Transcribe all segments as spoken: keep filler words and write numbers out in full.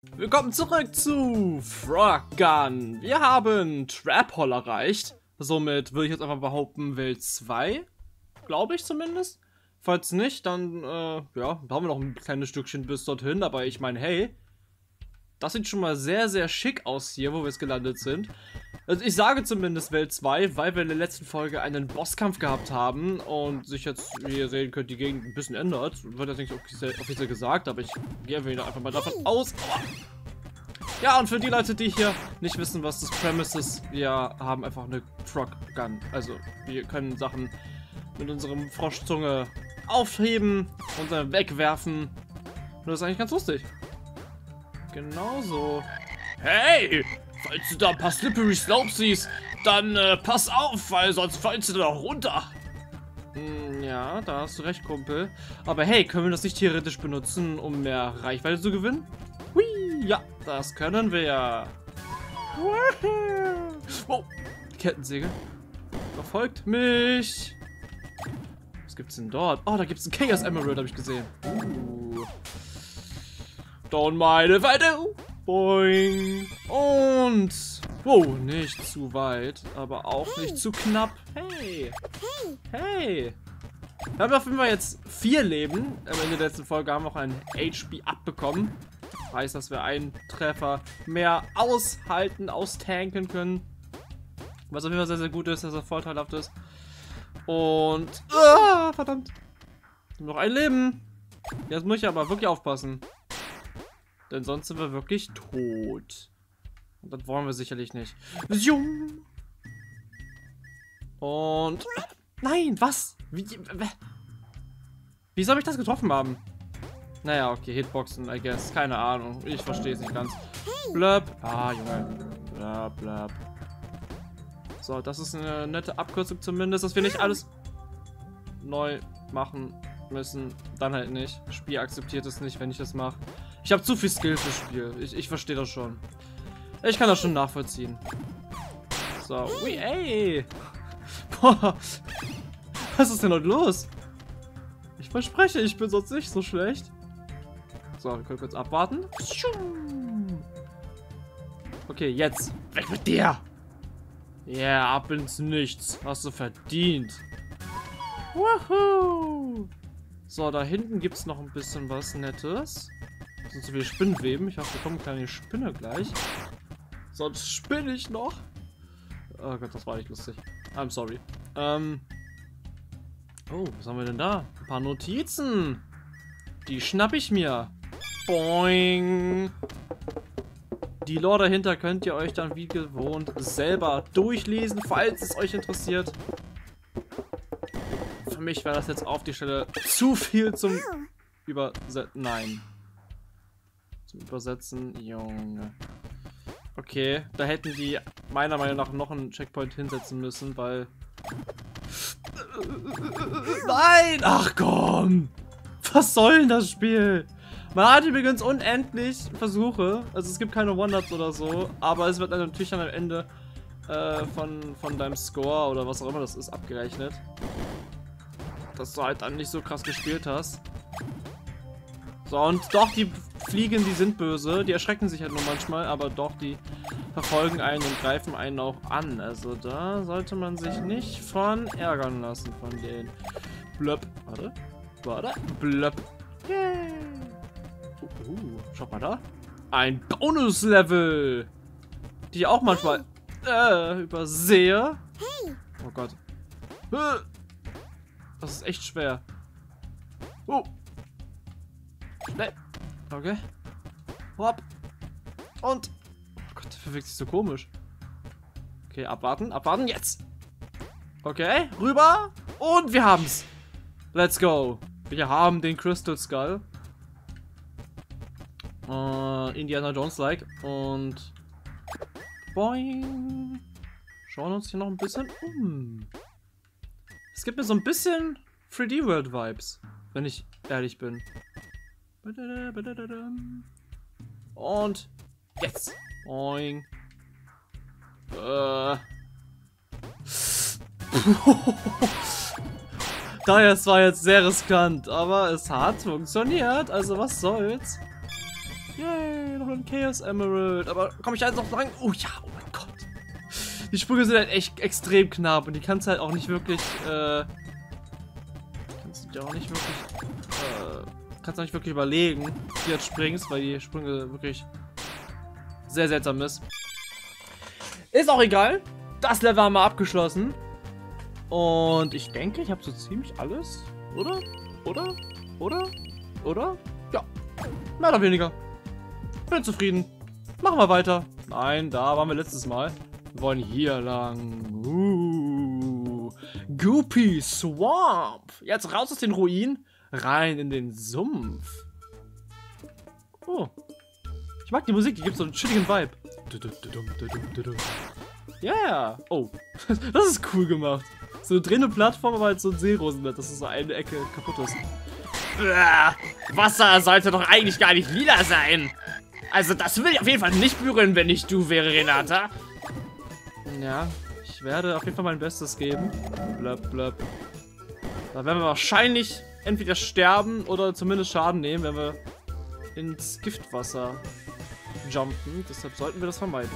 Willkommen zurück zu Froggun. Wir haben Trap Hall erreicht. Somit würde ich jetzt einfach behaupten, Welt zwei. Glaube ich zumindest. Falls nicht, dann, äh, ja, da haben wir noch ein kleines Stückchen bis dorthin. Aber ich meine, hey, das sieht schon mal sehr, sehr schick aus hier, wo wir jetzt gelandet sind. Also ich sage zumindest Welt zwei, weil wir in der letzten Folge einen Bosskampf gehabt haben und sich jetzt, wie ihr sehen könnt, die Gegend ein bisschen ändert. Wird jetzt nicht offiziell, offiziell gesagt, aber ich gehe einfach mal davon aus. Ja, und für die Leute, die hier nicht wissen, was das Premise ist, wir haben einfach eine Frog-Gun. Also wir können Sachen mit unserem Froschzunge aufheben und dann wegwerfen. Und das ist eigentlich ganz lustig. Genauso. Hey! Falls du da ein paar Slippery Slopes siehst, dann äh, pass auf, weil sonst fällst du da noch runter. Hm, ja, da hast du recht, Kumpel. Aber hey, können wir das nicht theoretisch benutzen, um mehr Reichweite zu gewinnen? Hui, ja, das können wir ja. Oh, Kettensäge. Verfolgt mich. Was gibt's denn dort? Oh, da gibt's ein Chaos Emerald, habe ich gesehen. Uh. Down meine Weite. Boing. Und. Wow, nicht zu weit, aber auch hey. Nicht zu knapp. Hey. Hey. Hey. Wir haben auf jeden Fall jetzt vier Leben. Am Ende der letzten Folge haben wir auch einen H P abbekommen. Heißt, dass wir einen Treffer mehr aushalten, austanken können. Was auf jeden Fall sehr, sehr gut ist, dass er vorteilhaft ist. Und. Ah, verdammt. Noch ein Leben. Jetzt muss ich aber wirklich aufpassen. Denn sonst sind wir wirklich tot. Und das wollen wir sicherlich nicht. Und. Nein, was? Wie, wie soll ich das getroffen haben? Naja, okay, Hitboxen, I guess. Keine Ahnung. Ich verstehe es nicht ganz. Blöb. Ah, Junge. Blöb, blöb. So, das ist eine nette Abkürzung zumindest, dass wir nicht alles neu machen müssen. Dann halt nicht. Spiel akzeptiert es nicht, wenn ich das mache. Ich habe zu viel Skill fürs Spiel. Ich, ich verstehe das schon. Ich kann das schon nachvollziehen. So, ui, ey. Boah. Was ist denn heute los? Ich verspreche, ich bin sonst nicht so schlecht. So, wir können kurz abwarten. Okay, jetzt. Weg mit dir. Ja, yeah, ab ins Nichts. Hast du verdient. Woohoo. So, da hinten gibt es noch ein bisschen was Nettes. Das sind so viele Spinnweben. Ich hoffe, wir kommen eine kleine Spinne gleich. Sonst spinne ich noch. Oh Gott, das war nicht lustig. I'm sorry. Ähm. Oh, was haben wir denn da? Ein paar Notizen. Die schnapp ich mir. Boing. Die Lore dahinter könnt ihr euch dann wie gewohnt selber durchlesen, falls es euch interessiert. Für mich wäre das jetzt auf die Stelle zu viel zum Übersetzen. Nein. Zum Übersetzen. Junge. Okay, da hätten die meiner Meinung nach noch einen Checkpoint hinsetzen müssen, weil... Nein! Ach komm! Was soll denn das Spiel? Man hat übrigens unendlich Versuche. Also es gibt keine One-Ups oder so. Aber es wird dann natürlich am Ende äh, von, von deinem Score oder was auch immer das ist abgerechnet. Dass du halt dann nicht so krass gespielt hast. So, und doch, die Fliegen, die sind böse. Die erschrecken sich halt nur manchmal. Aber doch, die verfolgen einen und greifen einen auch an. Also da sollte man sich nicht von ärgern lassen von denen. Blöpp. Warte. Warte. Blöpp. Yay. Uh, uh, schaut mal da. Ein Bonus-Level. Die ich auch manchmal äh, übersehe. Oh Gott. Das ist echt schwer. Oh. Schnell. Okay. Hopp. Und. Oh Gott, der bewegt sich so komisch. Okay, abwarten. Abwarten. Jetzt. Okay. Rüber. Und wir haben's. Let's go. Wir haben den Crystal Skull. Uh, Indiana Jones-like. Und. Boing. Schauen uns hier noch ein bisschen um. Es gibt mir so ein bisschen drei D World Vibes, wenn ich ehrlich bin. Und jetzt. Boing. Äh. Das war jetzt sehr riskant, aber es hat funktioniert. Also was soll's. Yay, nur ein Chaos Emerald. Aber komme ich da jetzt noch lang? Oh ja, oh mein Gott. Die Sprünge sind halt echt extrem knapp und die kannst halt auch nicht wirklich, äh... Kannst du dir auch nicht wirklich, äh... Kannst du nicht wirklich überlegen, wie du jetzt springst, weil die Sprünge wirklich sehr seltsam ist. Ist auch egal. Das Level haben wir abgeschlossen. Und ich denke, ich habe so ziemlich alles. Oder? Oder? Oder? Oder? Ja. Mehr oder weniger. Bin zufrieden. Machen wir weiter. Nein, da waren wir letztes Mal. Wir wollen hier lang. Uh. Goopy Swamp. Jetzt raus aus den Ruinen. Rein in den Sumpf. Oh. Ich mag die Musik, die gibt so einen chilligen Vibe. Ja. Yeah. Oh. Das ist cool gemacht. So eine drehende Plattform, aber halt so ein Seerosenbett, dass so eine Ecke kaputt ist. Wasser sollte doch eigentlich gar nicht lila sein. Also das will ich auf jeden Fall nicht berühren, wenn ich du wäre, Renata. Ja, ich werde auf jeden Fall mein Bestes geben. Blöp, blöp. Da werden wir wahrscheinlich entweder sterben oder zumindest Schaden nehmen, wenn wir ins Giftwasser jumpen. Deshalb sollten wir das vermeiden.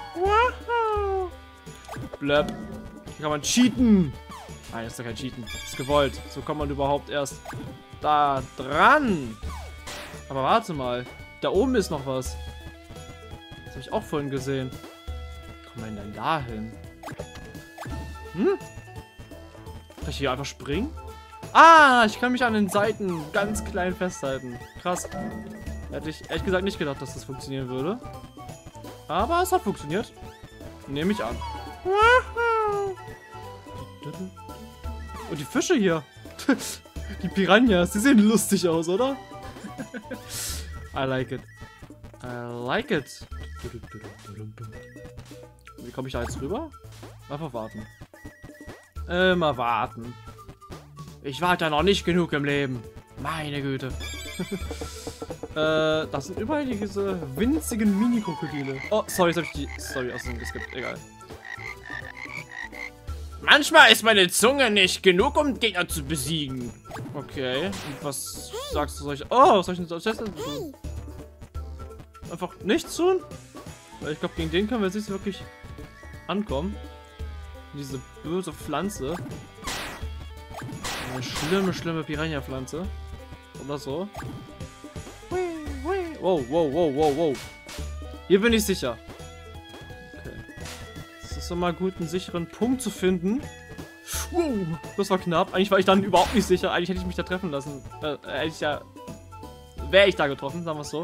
Blöp. Hier kann man cheaten. Nein, das ist ja kein Cheaten. Das ist gewollt. So kommt man überhaupt erst da dran. Aber warte mal. Da oben ist noch was. Das habe ich auch vorhin gesehen. Wie kommt man denn da hin? Hm? Kann ich hier einfach springen? Ah, ich kann mich an den Seiten ganz klein festhalten. Krass. Hätte ich ehrlich gesagt nicht gedacht, dass das funktionieren würde. Aber es hat funktioniert. Nehme ich an. Und die Fische hier. Die Piranhas, die sehen lustig aus, oder? I like it. I like it. Wie komme ich da jetzt rüber? Einfach warten. Immer warten. Ich warte ja noch nicht genug im Leben. Meine Güte. äh, das sind überall diese winzigen Mini-Krokodile. Oh, sorry, jetzt habe ich die Story aus dem Skript. Egal. Manchmal ist meine Zunge nicht genug, um Gegner zu besiegen. Okay. Und was sagst du? Soll ich... Oh, was soll ich denn sonst tun? Einfach nichts tun? Weil ich glaube, gegen den können wir jetzt nicht wirklich ankommen. Diese böse Pflanze. Eine schlimme, schlimme Piranha-Pflanze. Oder so. Wow, wow, wow, wow, wow. Hier bin ich sicher. Okay. Es ist immer gut, einen sicheren Punkt zu finden. Wow, das war knapp. Eigentlich war ich dann überhaupt nicht sicher. Eigentlich hätte ich mich da treffen lassen. Äh, hätte ich ja... Wäre ich da getroffen, sagen wir es so.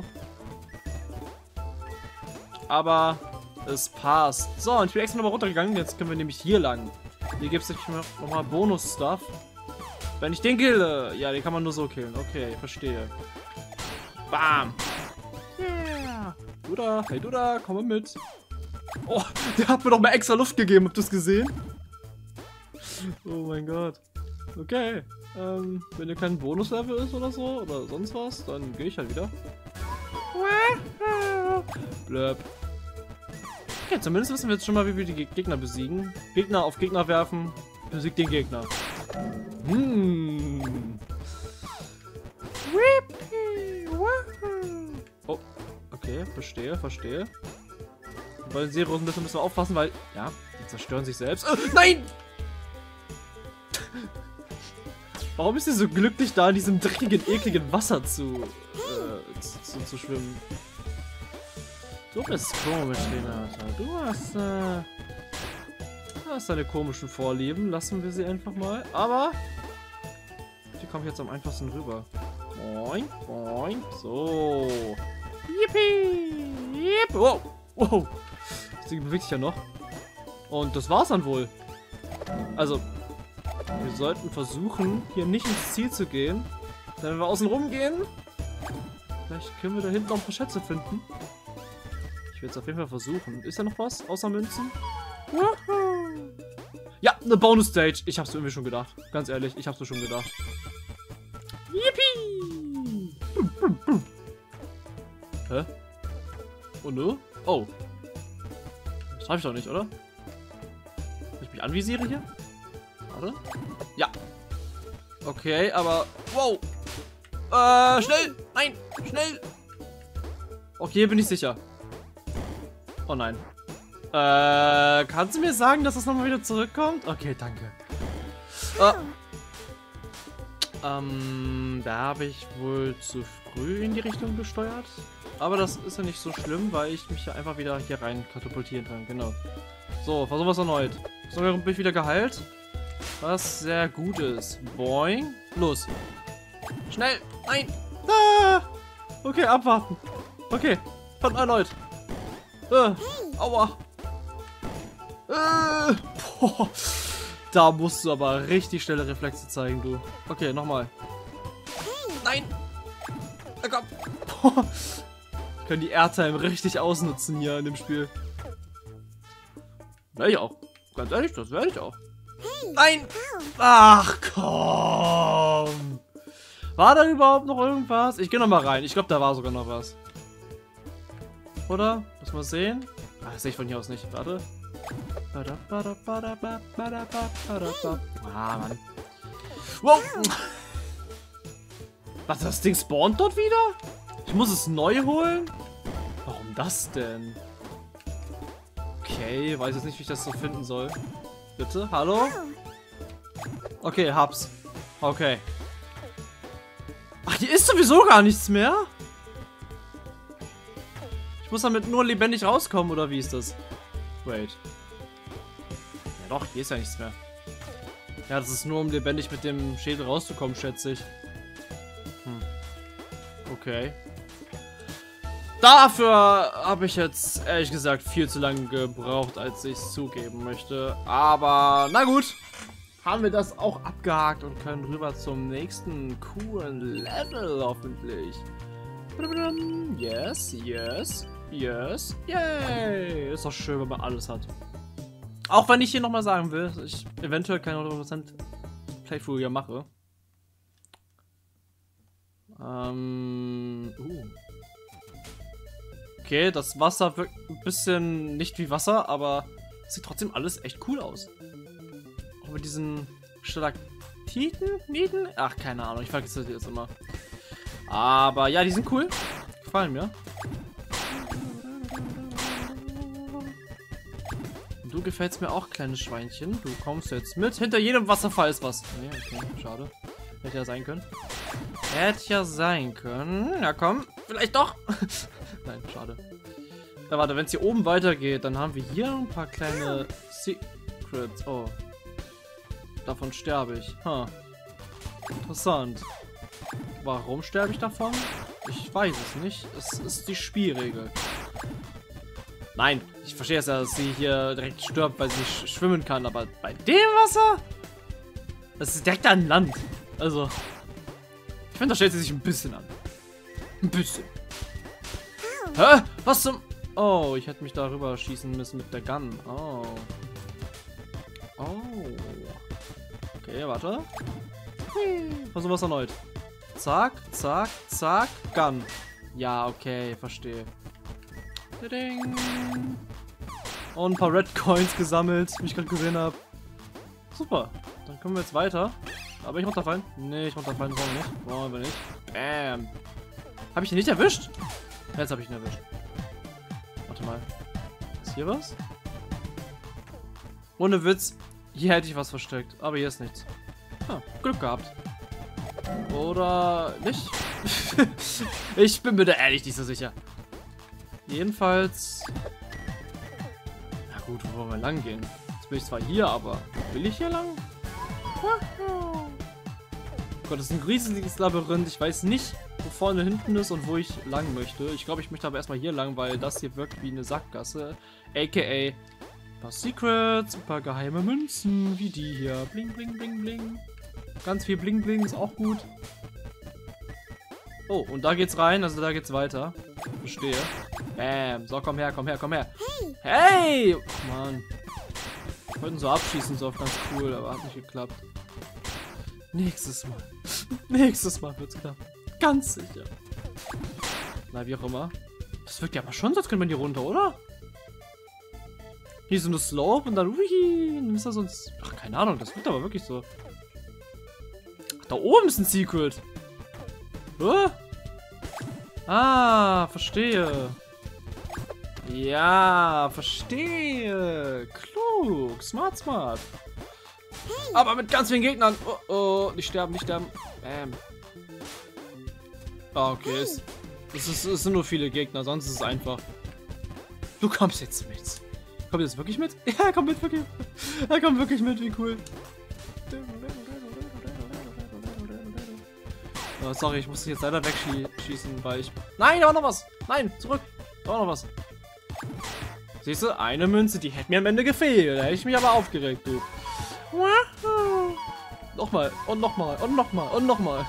Aber es passt. So, und ich bin extra nochmal runtergegangen. Jetzt können wir nämlich hier lang. Hier gibt es nochmal Bonus-Stuff. Wenn ich den kille. Ja, den kann man nur so killen. Okay, verstehe. Bam. Yeah. Du da. Hey, du da. Komm mal mit. Oh, der hat mir doch mal extra Luft gegeben. Habt ihr das gesehen? Oh mein Gott. Okay. Ähm, wenn hier kein Bonuslevel ist oder so, oder sonst was, dann gehe ich halt wieder. Blöp. Okay, zumindest wissen wir jetzt schon mal, wie wir die Gegner besiegen. Gegner auf Gegner werfen, besiegt den Gegner. Hm. Oh, okay, verstehe, verstehe. Bei den Seerosenblättern müssen wir aufpassen, weil, ja, die zerstören sich selbst. Äh, nein! Warum ist sie so glücklich, da in diesem dreckigen, ekligen Wasser zu, äh, zu, zu, zu schwimmen? Du bist komisch, Renata. Du hast, äh, du hast deine komischen Vorlieben. Lassen wir sie einfach mal. Aber, wie komme ich jetzt am einfachsten rüber? Boing, boing. So. Yippie! Yipp! Wow! Wow! Das Ding bewegt sich ja noch. Und das war's dann wohl. Also, wir sollten versuchen, hier nicht ins Ziel zu gehen. Denn wenn wir außen rum gehen, vielleicht können wir da hinten noch ein paar Schätze finden. Ich werde es auf jeden Fall versuchen. Ist da noch was außer Münzen? Ja, eine Bonus-Stage. Ich hab's irgendwie schon gedacht. Ganz ehrlich, ich hab's mir schon gedacht. Yippie! Hä? Oh, ne? Oh. Das hab ich doch nicht, oder? Wenn ich mich anvisiere hier? Warte. Ja. Okay, aber... Wow! Äh, schnell! Nein! Schnell! Okay, bin ich sicher. Oh nein. Äh, kannst du mir sagen, dass das nochmal wieder zurückkommt? Okay, danke. Oh. Ähm, da habe ich wohl zu früh in die Richtung gesteuert. Aber das ist ja nicht so schlimm, weil ich mich ja einfach wieder hier rein katapultieren kann. Genau. So, versuchen wir es erneut. So, bin ich wieder geheilt. Was sehr gut ist. Boing. Los. Schnell. Nein. Ah. Okay, abwarten. Okay. Von erneut. Äh. Aua. Äh. Boah. Da musst du aber richtig schnelle Reflexe zeigen, du. Okay, nochmal. Nein. Na komm. Boah. Ich kann die Airtime richtig ausnutzen hier in dem Spiel. Werde ich auch. Ganz ehrlich, das werde ich auch. Nein! Ach komm! War da überhaupt noch irgendwas? Ich gehe noch mal rein. Ich glaube, da war sogar noch was. Oder? Muss mal sehen. Ah, das sehe ich von hier aus nicht. Warte. Ah, Mann. Wow! Was, das Ding spawnt dort wieder? Ich muss es neu holen? Warum das denn? Okay, weiß jetzt nicht, wie ich das so finden soll. Bitte? Hallo? Okay, hab's. Okay. Ach, hier ist sowieso gar nichts mehr? Ich muss damit nur lebendig rauskommen, oder wie ist das? Wait. Ja doch, hier ist ja nichts mehr. Ja, das ist nur, um lebendig mit dem Schädel rauszukommen, schätze ich. Hm. Okay. Dafür habe ich jetzt, ehrlich gesagt, viel zu lange gebraucht, als ich es zugeben möchte. Aber, na gut. Haben wir das auch abgehakt und können rüber zum nächsten coolen Level, hoffentlich. Yes, yes, yes, yay. Ist doch schön, wenn man alles hat. Auch wenn ich hier nochmal sagen will, dass ich eventuell keine hundert Prozent Playthrough hier mache. Ähm, uh. Okay, das Wasser wirkt ein bisschen nicht wie Wasser, aber sieht trotzdem alles echt cool aus. Auch mit diesen Stalaktiten? Nieten? Ach, keine Ahnung, ich vergesse das jetzt immer. Aber ja, die sind cool. Gefallen mir. Und du gefällst mir auch, kleines Schweinchen. Du kommst jetzt mit. Hinter jedem Wasserfall ist was. Nee, okay, schade. Hätte ja sein können. Hätte ja sein können. Ja, komm. Vielleicht doch. Nein, schade. Ja, warte, wenn es hier oben weitergeht, dann haben wir hier ein paar kleine Secrets. Oh. Davon sterbe ich. Huh. Interessant. Warum sterbe ich davon? Ich weiß es nicht. Es ist die Spielregel. Nein, ich verstehe es ja, dass sie hier direkt stirbt, weil sie nicht schwimmen kann. Aber bei dem Wasser? Das ist direkt an Land. Also, ich finde, da stellt sie sich ein bisschen an. Ein bisschen. Hä? Was zum... Oh, ich hätte mich darüber schießen müssen mit der Gun. Oh. Oh. Okay, warte. Versuchen wir es erneut. Zack, zack, zack, Gun. Ja, okay, verstehe. Und ein paar Red Coins gesammelt, wie ich gerade gesehen habe. Super. Dann können wir jetzt weiter. Aber ich runterfallen? Nee, ich runterfallen wollen wir nicht. Wollen wir nicht. Bam. Habe ich den nicht erwischt? Jetzt habe ich ihn erwischt. Warte mal. Ist hier was? Ohne Witz. Hier hätte ich was versteckt. Aber hier ist nichts. Ah, Glück gehabt. Oder nicht? Ich bin mir da ehrlich nicht so sicher. Jedenfalls... Na gut, wo wollen wir lang gehen? Jetzt bin ich zwar hier, aber will ich hier lang? Oh Gott, das ist ein riesiges Labyrinth. Ich weiß nicht, wo vorne hinten ist und wo ich lang möchte. Ich glaube, ich möchte aber erstmal hier lang, weil das hier wirkt wie eine Sackgasse. A K A ein paar Secrets, ein paar geheime Münzen, wie die hier. Bling, bling, bling, bling. Ganz viel Bling, bling ist auch gut. Oh, und da geht's rein, also da geht's weiter. Verstehe. Bam. So, komm her, komm her, komm her. Hey! Mann. Wir wollten so abschießen, so auf ganz cool, aber hat nicht geklappt. Nächstes Mal. Nächstes Mal wird's klappen. Ganz sicher. Na, wie auch immer. Das wirkt ja aber schon, sonst könnte man hier runter, oder? Hier so eine Slope und dann, ui, dann ist da sonst. Ach, keine Ahnung, das wirkt aber wirklich so. Ach, da oben ist ein Secret. Huh? Ah, verstehe. Ja, verstehe. Klug. Smart, smart. Aber mit ganz vielen Gegnern. Oh, oh. Nicht sterben, nicht sterben. Bam. Ah, okay. Es, es, ist, es sind nur viele Gegner, sonst ist es einfach. Du kommst jetzt mit. Kommt jetzt wirklich mit? Ja, er kommt mit, wirklich. Er kommt wirklich mit, wie cool. Oh, sorry, ich muss dich jetzt leider wegschießen, weil ich... Nein, da war noch was! Nein, zurück! Da war noch was. Siehst du, eine Münze, die hätte mir am Ende gefehlt. Da hätte ich mich aber aufgeregt, du. Nochmal, und nochmal, und nochmal, und nochmal.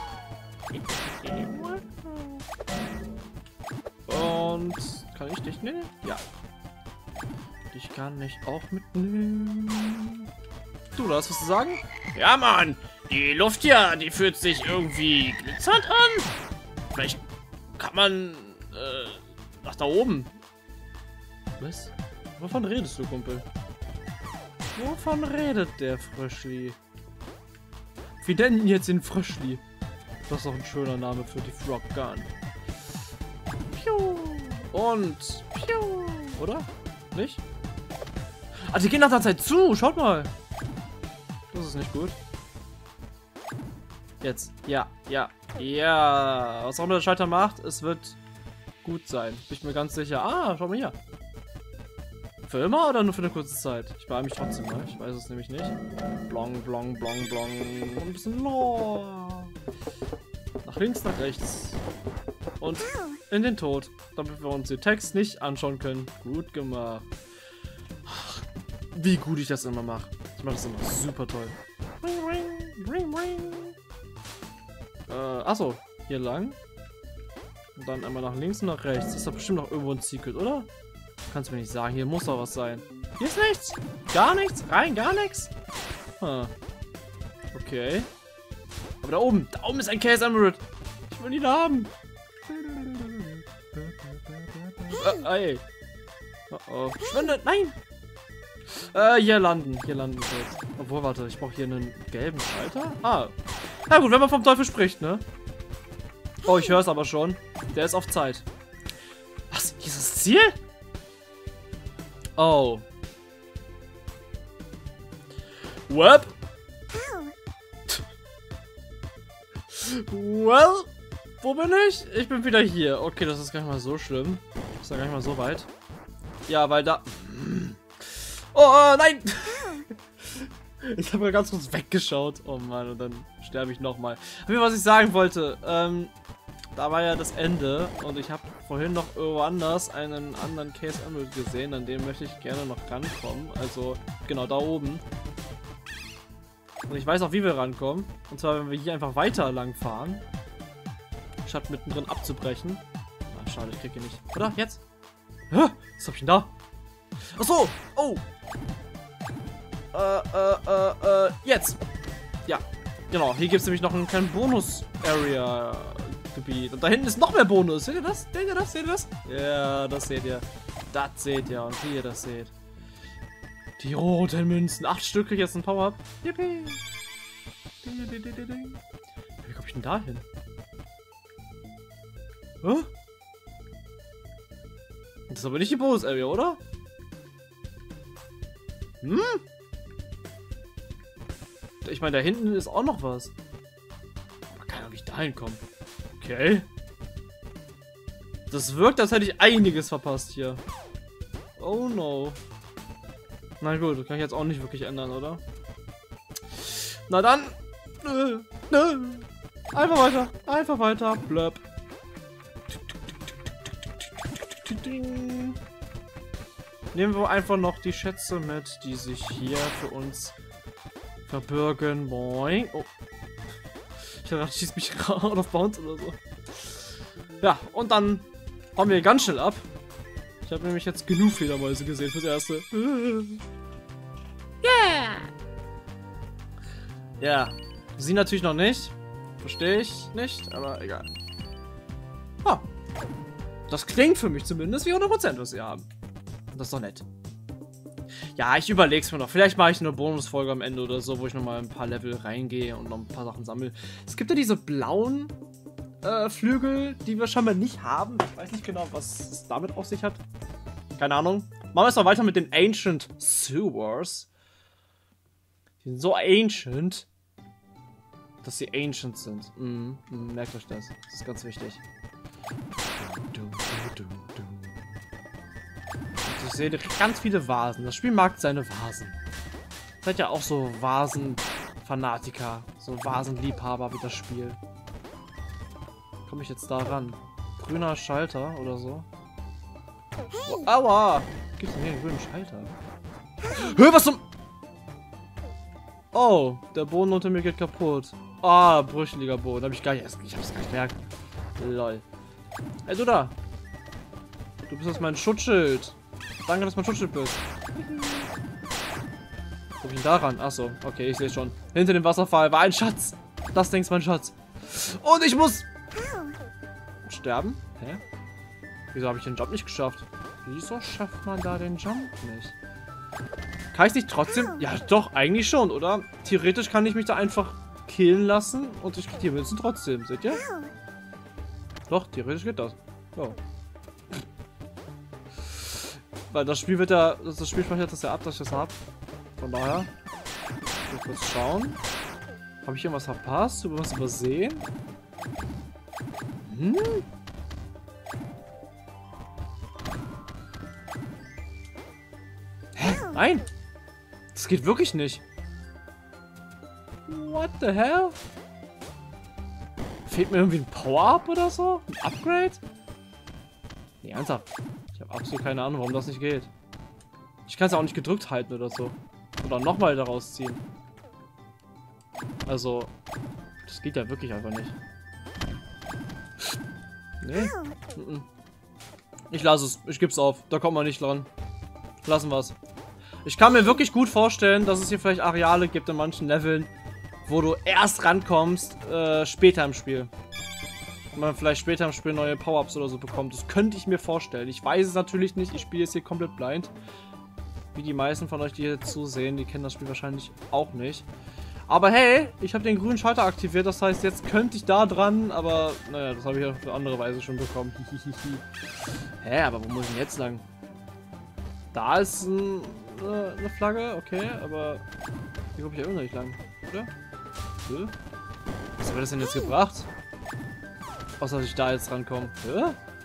Und... Kann ich dich nehmen? Ja. Dich kann ich auch mitnehmen. Du, da hast was zu sagen? Ja, Mann. Die Luft hier, die fühlt sich irgendwie glitzernd an. Vielleicht kann man äh, nach da oben. Was? Wovon redest du, Kumpel? Wovon redet der Fröschli? Wir nennen jetzt den Fröschli. Das ist doch ein schöner Name für die Frog Gun. Piu. Und piu. Oder? Nicht? Ah, die gehen nach der Zeit zu. Schaut mal. Das ist nicht gut. Jetzt. Ja, ja, ja. Was auch immer der Schalter macht, es wird gut sein. Bin ich mir ganz sicher. Ah, schau mal hier. Für immer oder nur für eine kurze Zeit? Ich beeile mich trotzdem mal. Ich weiß es nämlich nicht. Blong, blong, blong, blong. Ein bisschen low. Nach links, nach rechts. Und in den Tod. Damit wir uns den Text nicht anschauen können. Gut gemacht. Ach, wie gut ich das immer mache. Ich mache das immer super toll. Ring, ring, ring, ring. Äh, achso, hier lang. Und dann einmal nach links und nach rechts. Das ist doch bestimmt noch irgendwo ein Secret, oder? Kannst du mir nicht sagen, hier muss doch was sein. Hier ist nichts. Gar nichts. Rein, gar nichts. Hm. Okay. Aber da oben, da oben ist ein Chaos Emerald. Ich will ihn haben. Äh, ey. Oh oh. Verschwindet, nein. Äh, hier landen. Hier landen wir jetzt. Obwohl, warte, ich brauche hier einen gelben Schalter. Ah. Na gut, wenn man vom Teufel spricht, ne? Oh, ich höre es aber schon. Der ist auf Zeit. Was? Hier ist das Ziel? Oh. Web. Well, wo bin ich? Ich bin wieder hier. Okay, das ist gar nicht mal so schlimm. Das ist ja gar nicht mal so weit. Ja, weil da... Oh, oh nein! Ich habe mal ganz kurz weggeschaut. Oh Mann, und dann sterbe ich nochmal. Was ich sagen wollte, ähm, da war ja das Ende und ich habe vorhin noch irgendwo anders einen anderen Case Emerald gesehen, an dem möchte ich gerne noch rankommen. Also, genau, da oben. Und ich weiß auch, wie wir rankommen. Und zwar, wenn wir hier einfach weiter lang fahren. Statt mittendrin abzubrechen. Ah, schade, ich krieg hier nicht. Oder? Jetzt? Hä? Was hab ich denn da? Achso! Oh! Äh, äh, äh, äh, jetzt! Ja, genau. Hier gibt es nämlich noch einen kleinen Bonus-Area-Gebiet. Und da hinten ist noch mehr Bonus. Seht ihr das? Seht ihr das? Seht ihr das? Ja, das seht ihr. Das seht ihr. Und hier das seht. Die roten Münzen. Acht Stück krieg ich jetzt ein Power-Up. Yippie! Wie komme ich denn da hin? Hä? Das ist aber nicht die Bonus-Area, oder? Hm? Ich meine, da hinten ist auch noch was. Man kann ja nicht dahin kommen. Okay. Das wirkt, als hätte ich einiges verpasst hier. Oh no. Na gut, das kann ich jetzt auch nicht wirklich ändern, oder? Na dann. Nö, nö. Einfach weiter. Einfach weiter. Blöp. Nehmen wir einfach noch die Schätze mit, die sich hier für uns verbirgen. Boing. Oh. Ich dachte, ich schieße mich out of bounds oder so. Ja, und dann hauen wir ganz schnell ab. Ich habe nämlich jetzt genug Fledermäuse gesehen fürs Erste. Yeah! Ja, sie natürlich noch nicht. Verstehe ich nicht, aber egal. Ah, das klingt für mich zumindest wie hundert Prozent, was sie haben. Das ist doch nett. Ja, ich überleg's mir noch. Vielleicht mache ich eine Bonusfolge am Ende oder so, wo ich nochmal ein paar Level reingehe und noch ein paar Sachen sammle. Es gibt ja diese blauen äh, Flügel, die wir scheinbar nicht haben. Ich weiß nicht genau, was es damit auf sich hat. Keine Ahnung. Machen wir jetzt mal weiter mit den Ancient Sewers. Die sind so ancient, dass sie ancient sind. Mhm, mhm, merkt euch das. Das ist ganz wichtig. Du, du, du, du. Ich sehe ganz viele Vasen. Das Spiel mag seine Vasen. Seid ja auch so Vasen-Fanatiker. So Vasenliebhaber wie das Spiel. Komme ich jetzt da ran? Grüner Schalter oder so? Oh, aua! Gibt's denn hier einen grünen Schalter? Hör, was zum... Oh, der Boden unter mir geht kaputt. Ah, brücheliger Boden. Hab ich gar nicht... Ich hab's gar nicht gemerkt. Lol. Ey, du da! Du bist jetzt mein Schutzschild. Danke, dass du mein Schutzschild bist. Guck ich ihn da ran? Achso, okay, ich sehe schon. Hinter dem Wasserfall war ein Schatz. Das Ding ist mein Schatz. Und ich muss... sterben? Hä? Wieso habe ich den Jump nicht geschafft? Wieso schafft man da den Jump nicht? Kann ich nicht trotzdem... Ja, doch, eigentlich schon, oder? Theoretisch kann ich mich da einfach killen lassen und ich kriege die Münzen trotzdem. Seht ihr? Doch, theoretisch geht das. Oh. Weil das Spiel wird ja... Das Spiel speichert das ja ab, dass ich das habe. Von daher... Ich will kurz schauen. Habe ich irgendwas verpasst? Über was übersehen? Hm? Hä? Nein! Das geht wirklich nicht. What the hell? Fehlt mir irgendwie ein Power-Up oder so? Ein Upgrade? Nee, ernsthaft. Ich habe absolut keine Ahnung, warum das nicht geht. Ich kann es auch nicht gedrückt halten oder so. Oder nochmal daraus ziehen. Also, das geht ja wirklich einfach nicht. Nee. Ich lasse es. Ich geb's auf. Da kommt man nicht dran. Lassen wir's. Ich kann mir wirklich gut vorstellen, dass es hier vielleicht Areale gibt in manchen Leveln, wo du erst rankommst, äh, später im Spiel. Und man vielleicht später im Spiel neue Power-Ups oder so bekommt. Das könnte ich mir vorstellen. Ich weiß es natürlich nicht. Ich spiele jetzt hier komplett blind. Wie die meisten von euch, die hier zusehen, die kennen das Spiel wahrscheinlich auch nicht. Aber hey, ich habe den grünen Schalter aktiviert. Das heißt, jetzt könnte ich da dran, aber naja, das habe ich ja auf andere Weise schon bekommen. Hä, aber wo muss ich denn jetzt lang? Da ist ein, äh, eine Flagge, okay, aber hier komme ich ja immer noch nicht lang, oder? Hä? Was hat mir das denn jetzt gebracht? Außer dass ich da jetzt rankomme. Hä?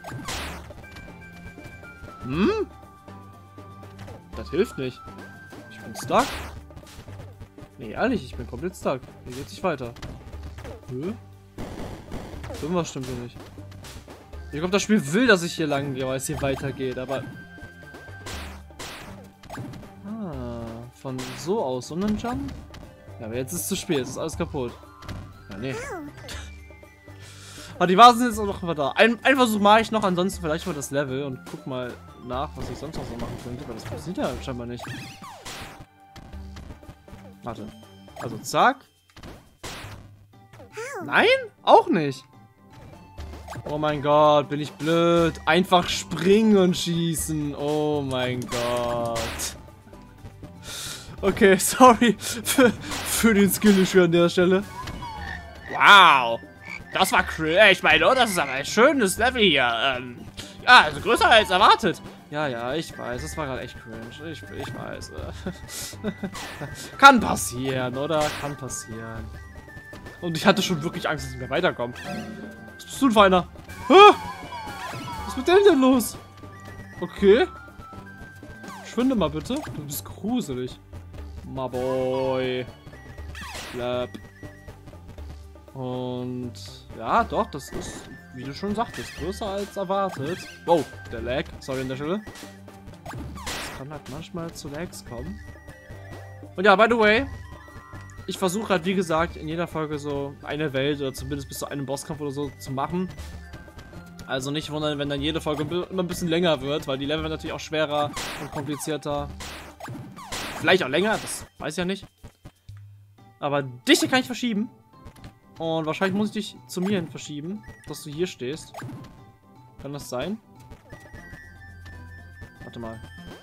Hm? Das hilft nicht. Ich bin stuck. Nee, ehrlich, ich bin komplett stuck. Hier geht's nicht weiter. Hä? Irgendwas stimmt hier nicht. Ich glaube, das Spiel will, dass ich hier lang gehe, weil es hier weitergeht, aber... Ah, von so aus, so einen Jump? Ja, aber jetzt ist es zu spät, jetzt ist alles kaputt. Ja, nee. Aber die Vasen sind jetzt auch noch da. Ein, ein Versuch mache ich noch, ansonsten vielleicht mal das Level und guck mal nach, was ich sonst noch so machen könnte, weil das passiert ja scheinbar nicht. Warte. Also zack. Nein? Auch nicht. Oh mein Gott, bin ich blöd. Einfach springen und schießen. Oh mein Gott. Okay, sorry für, für den Skill-Issue an der Stelle. Wow. Das war cringe. Ich meine, oh, das ist aber ein schönes Level hier. Ähm, ja, also größer als erwartet. Ja, ja, ich weiß. Das war gerade echt cringe. Ich, ich weiß. Kann passieren, oder? Kann passieren. Und ich hatte schon wirklich Angst, dass ich mehr weiterkomme. Was bist du denn für einer? Ah! Was ist mit dem denn los? Okay. Schwinde mal bitte. Du bist gruselig. My boy. Flap. Und ja, doch, das ist, wie du schon sagtest, größer als erwartet. Wow, der Lag. Sorry an der Stelle. Das kann halt manchmal zu Lags kommen. Und ja, by the way, ich versuche halt, wie gesagt, in jeder Folge so eine Welt oder zumindest bis zu einem Bosskampf oder so zu machen. Also nicht wundern, wenn dann jede Folge immer ein bisschen länger wird, weil die Level werden natürlich auch schwerer und komplizierter. Vielleicht auch länger, das weiß ich ja nicht. Aber dich hier kann ich verschieben. Und wahrscheinlich muss ich dich zu mir hin verschieben, dass du hier stehst. Kann das sein? Warte mal.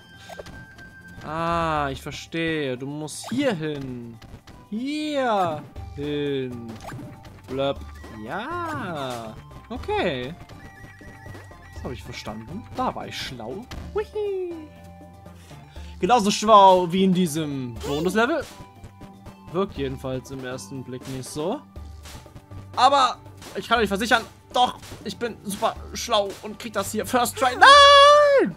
Ah, ich verstehe. Du musst hier hin. Hier hin. Blöp. Ja. Okay. Das habe ich verstanden. Da war ich schlau. Hui. Genauso schlau wie in diesem Bonuslevel. Wirkt jedenfalls im ersten Blick nicht so. Aber ich kann euch versichern, doch, ich bin super schlau und krieg das hier First Try. Nein!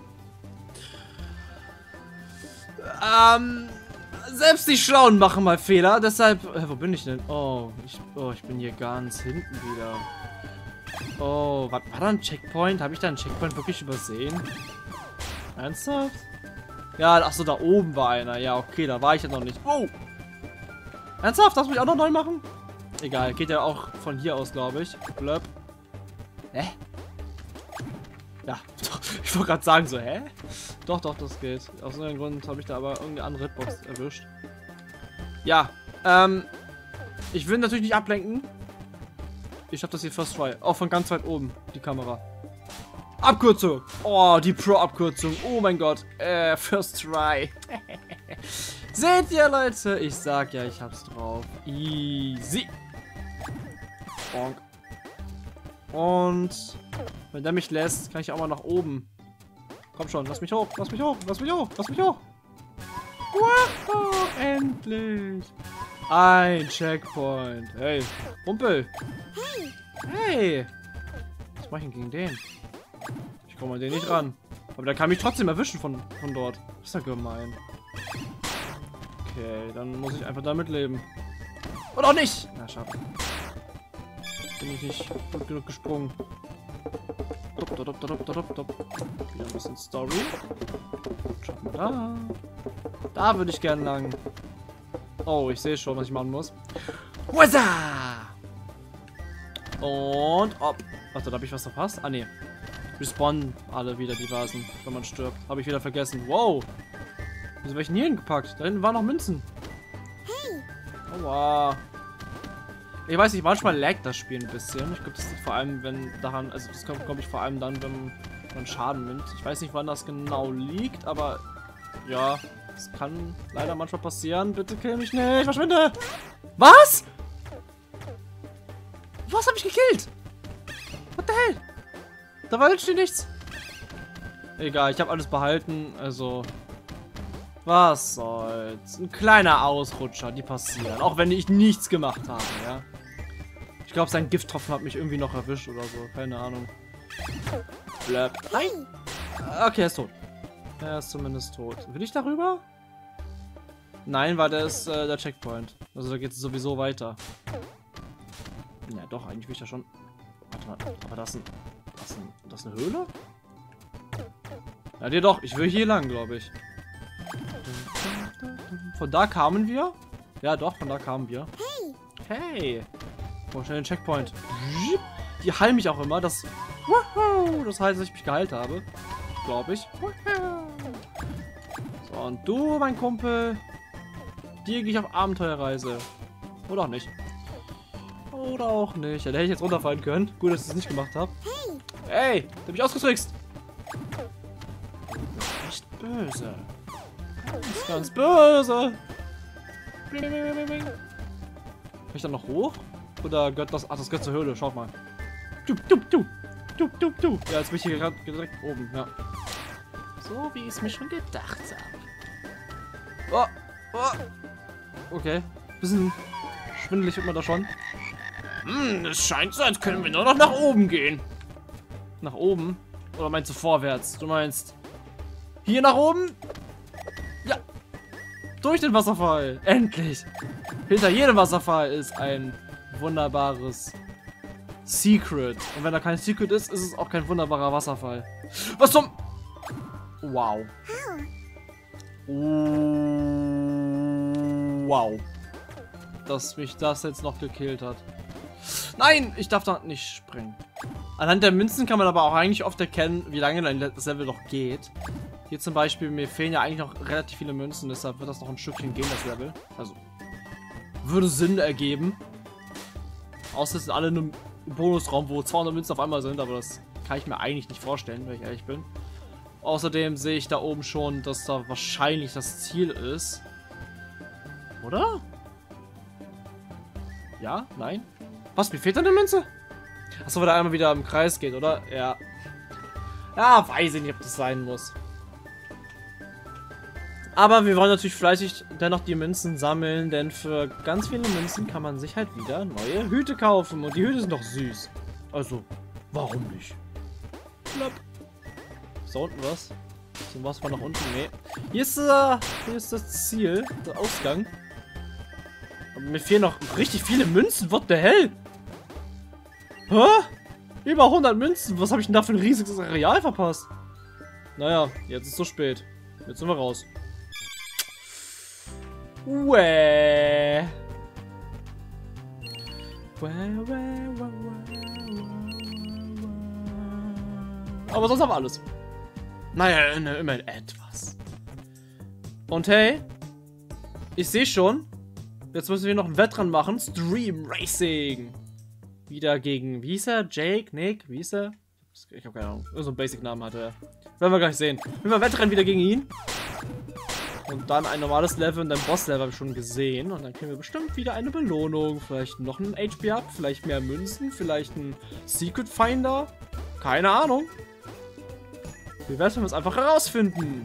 Ähm, selbst die Schlauen machen mal Fehler, deshalb... Äh, wo bin ich denn? Oh ich, oh, ich bin hier ganz hinten wieder. Oh, war, war da ein Checkpoint? Habe ich da einen Checkpoint wirklich übersehen? Ernsthaft? Ja, achso, da oben war einer. Ja, okay, da war ich ja noch nicht. Oh! Ernsthaft? Das muss ich auch noch neu machen? Egal, geht ja auch von hier aus, glaube ich. Blöp. Hä? Ja, ich wollte gerade sagen so, hä? Doch, doch, das geht. Aus irgendeinem Grund habe ich da aber irgendeine andere Hitbox erwischt. Ja, ähm, ich will natürlich nicht ablenken. Ich habe das hier First Try. Auch von ganz weit oben, die Kamera. Abkürzung. Oh, die Pro-Abkürzung. Oh mein Gott. Äh, First Try. Seht ihr, Leute? Ich sag ja, ich hab's drauf. Easy. Bonk. Und wenn der mich lässt, kann ich auch mal nach oben. Komm schon, lass mich hoch, lass mich hoch, lass mich hoch, lass mich hoch. Wow, endlich. Ein Checkpoint. Hey, Rumpel. Hey. Was mach ich denn gegen den? Ich komme an den nicht ran. Aber der kann mich trotzdem erwischen von, von dort. Das ist ja gemein. Okay, dann muss ich einfach damit leben. Oder auch nicht. Na, schade. Bin ich nicht gut genug gesprungen. Dup, dup, dup, dup, dup, dup. Wieder ein bisschen Story. Schauen wir da. Da würde ich gerne lang. Oh, ich sehe schon, was ich machen muss. Wazza! Und ob. Warte, da habe ich was verpasst? Ah, ne. Respawnen alle wieder die Vasen, wenn man stirbt. Habe ich wieder vergessen. Wow. Wieso habe ich denn hier hingepackt? Da hinten waren noch Münzen. Aua. Ich weiß nicht, manchmal laggt das Spiel ein bisschen. Ich glaube, das liegt vor allem, wenn daran, also das kommt, glaube ich, vor allem dann, wenn man Schaden nimmt. Ich weiß nicht, wann das genau liegt, aber ja, das kann leider manchmal passieren. Bitte kill mich nicht, verschwinde! Was? Was habe ich gekillt? What the hell? Da war jetzt nichts. Egal, ich habe alles behalten, also was soll's. Ein kleiner Ausrutscher, die passieren, auch wenn ich nichts gemacht habe, ja. Ich glaube, sein Gifttropfen hat mich irgendwie noch erwischt oder so, keine Ahnung. Blöp. Nein! Okay, er ist tot. Er ist zumindest tot. Will ich darüber? Nein, weil der ist äh, der Checkpoint. Also da geht es sowieso weiter. Ja, doch, eigentlich will ich ja schon. Warte mal, aber das ist, ein, das, ist ein, das ist eine Höhle? Ja, dir doch. Ich will hier lang, glaube ich. Von da kamen wir? Ja, doch, von da kamen wir. Hey! Oh, schnell den Checkpoint. Die heilen mich auch immer. Das, das heißt, dass ich mich geheilt habe. Glaube ich. So, und du, mein Kumpel. Dir gehe ich auf Abenteuerreise. Oder auch nicht. Oder auch nicht. Ja, da hätte ich jetzt runterfallen können. Gut, dass ich es nicht gemacht habe. Hey, du hast mich ausgetrickst. Echt böse. Ganz, ganz böse. Kann ich dann noch hoch? Oder gehört das... Ach, das gehört zur Höhle. Schaut mal. Du, du, du. Du, du, du. Ja, jetzt bin ich hier gerade direkt oben. Ja. So, wie ich es mir schon gedacht habe. Oh, oh. Okay. Bisschen schwindelig wird man da schon. Hm, es scheint so, als können wir nur noch nach oben gehen. Nach oben? Oder meinst du vorwärts? Du meinst hier nach oben? Ja. Durch den Wasserfall. Endlich. Hinter jedem Wasserfall ist ein wunderbares Secret. Und wenn da kein Secret ist, ist es auch kein wunderbarer Wasserfall. Was zum... Wow. Wow. Dass mich das jetzt noch gekillt hat. Nein, ich darf da nicht springen. Anhand der Münzen kann man aber auch eigentlich oft erkennen, wie lange das Level noch geht. Hier zum Beispiel, mir fehlen ja eigentlich noch relativ viele Münzen, deshalb wird das noch ein Stückchen gehen, das Level. Also, würde Sinn ergeben. Außer es sind alle in einem Bonusraum, wo zweihundert Münzen auf einmal sind, aber das kann ich mir eigentlich nicht vorstellen, wenn ich ehrlich bin. Außerdem sehe ich da oben schon, dass da wahrscheinlich das Ziel ist. Oder? Ja? Nein? Was? Mir fehlt da eine Münze? Achso, weil er einmal wieder im Kreis geht, oder? Ja. Ja, weiß ich nicht, ob das sein muss. Aber wir wollen natürlich fleißig dennoch die Münzen sammeln, denn für ganz viele Münzen kann man sich halt wieder neue Hüte kaufen. Und die Hüte sind doch süß. Also, warum nicht? Klapp. Ist da unten was? So was war nach unten? Nee. Hier ist, äh, hier ist das Ziel, der Ausgang. Aber mir fehlen noch richtig viele Münzen. What the hell? Hä? Über hundert Münzen. Was habe ich denn da für ein riesiges Areal verpasst? Naja, jetzt ist es so spät. Jetzt sind wir raus. Wäh. Aber sonst haben wir alles. Naja, immerhin etwas. Und hey, ich sehe schon, jetzt müssen wir noch ein Wettrennen machen. Stream Racing. Wieder gegen, wie hieß er? Jake? Nick? Wie hieß er? Ich habe keine Ahnung. So einen Basic-Namen hatte er. Werden wir gleich sehen. Wir Wettrennen wieder gegen ihn. Und dann ein normales Level und ein Boss-Level habe ich schon gesehen. Und dann kriegen wir bestimmt wieder eine Belohnung. Vielleicht noch ein H P-Up, vielleicht mehr Münzen, vielleicht ein Secret Finder. Keine Ahnung. Wir werden es einfach herausfinden.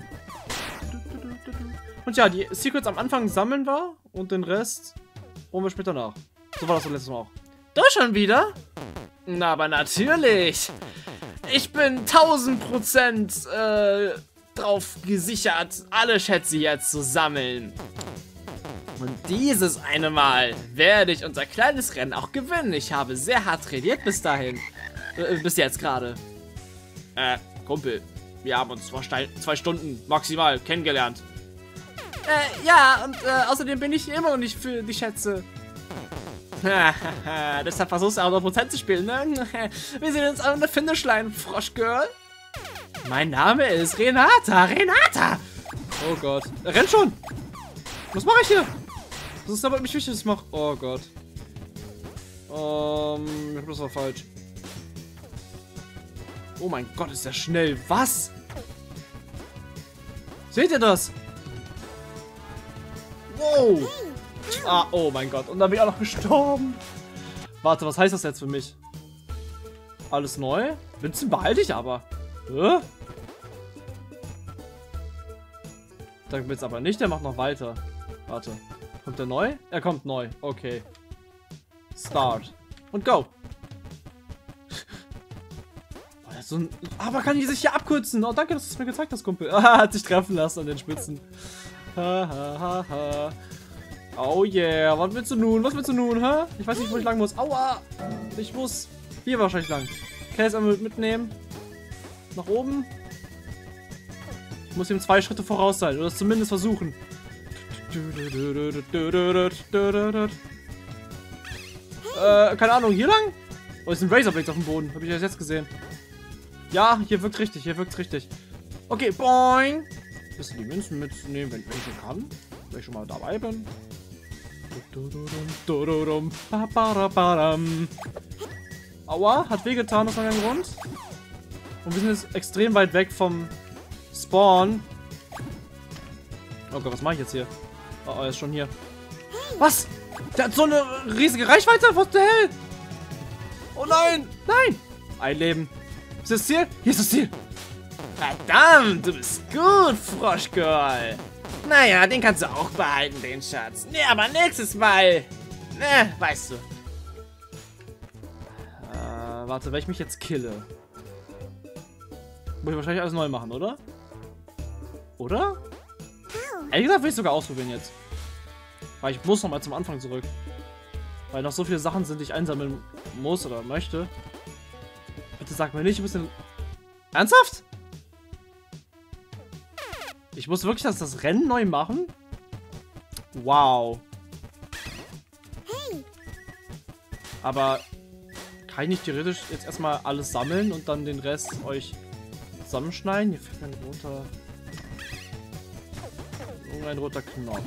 Und ja, die Secrets am Anfang sammeln wir und den Rest holen wir später nach. So war das so letztes Mal auch. Du schon wieder? Na, aber natürlich. Ich bin tausend Prozent äh, drauf gesichert, alle Schätze jetzt zu sammeln. Und dieses eine Mal werde ich unser kleines Rennen auch gewinnen. Ich habe sehr hart trainiert bis dahin. Äh, bis jetzt gerade. Äh, Kumpel. Wir haben uns vor zwei Stunden maximal kennengelernt. Äh, ja, und äh, außerdem bin ich hier immer noch nicht für die Schätze. Deshalb versuchst du auch hundert Prozent zu spielen, ne? Wir sehen uns an der Finishline, Froschgirl. Mein Name ist Renata. Renata! Oh Gott. Er rennt schon! Was mache ich hier? Das ist aber nicht wichtig, was ich mache. Oh Gott. Ähm, ich glaube, das war falsch. Oh mein Gott, ist der schnell. Was? Seht ihr das? Wow. Ah, oh mein Gott. Und dann bin ich auch noch gestorben. Warte, was heißt das jetzt für mich? Alles neu? Münzen behalte ich aber. Hä? Dann wird's aber nicht. Der macht noch weiter. Warte. Kommt der neu? Er kommt neu. Okay. Start. Und go. So ein, aber kann ich sich hier abkürzen? Oh, danke, dass du es mir gezeigt hast, Kumpel. Ah, hat sich treffen lassen an den Spitzen. Ha, ha, ha, ha. Oh yeah, was willst du nun? Was willst du nun, hä? Ich weiß nicht, wo ich lang muss. Aua! Ich muss hier wahrscheinlich lang. Kann ich jetzt einmal mitnehmen? Nach oben? Ich muss ihm zwei Schritte voraus sein. Oder es zumindest versuchen. Äh, keine Ahnung, hier lang? Oh, ist ein Razorblade auf dem Boden. Habe ich das jetzt gesehen. Ja, hier wirkt richtig, hier wirkt richtig. Okay, boing. Bisschen die Münzen mitnehmen, wenn, wenn ich schon kann. Wenn ich schon mal dabei bin. Aua, hat wehgetan aus irgendeinem Grund. Und wir sind jetzt extrem weit weg vom Spawn. Oh Gott, was mache ich jetzt hier? Oh, er ist schon hier. Was? Der hat so eine riesige Reichweite? What the hell? Oh nein, nein. Ein Leben. Ist das Ziel? Hier ist das Ziel. Verdammt, du bist gut, Froschgirl. Naja, den kannst du auch behalten, den Schatz. Nee, aber nächstes Mal. Ne, weißt du. Äh, warte, wenn ich mich jetzt kille. Muss ich wahrscheinlich alles neu machen, oder? Oder? Ehrlich gesagt will ich sogar ausprobieren jetzt. Weil ich muss nochmal zum Anfang zurück. Weil noch so viele Sachen sind, die ich einsammeln muss oder möchte. Bitte sag mir nicht, du bist denn... Ernsthaft? Ich muss wirklich das, das Rennen neu machen? Wow. Aber kann ich nicht theoretisch jetzt erstmal alles sammeln und dann den Rest euch zusammenschneiden? Hier fällt mir ein roter... Irgendein roter Knopf.